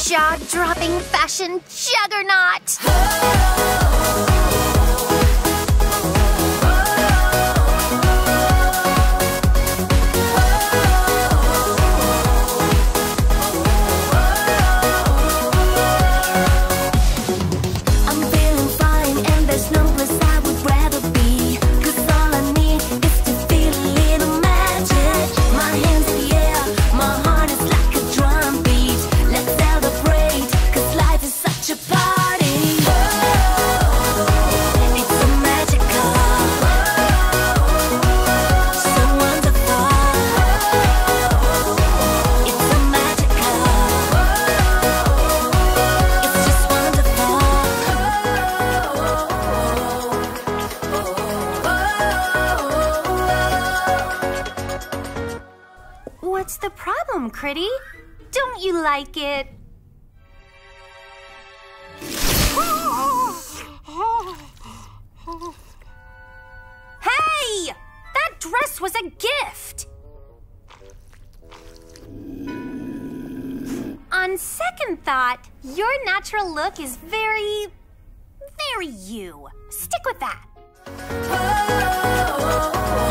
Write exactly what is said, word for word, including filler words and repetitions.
jaw-dropping fashion juggernaut! What's the problem, Critty? Don't you like it? Hey! That dress was a gift! On second thought, your natural look is very, very you. Stick with that.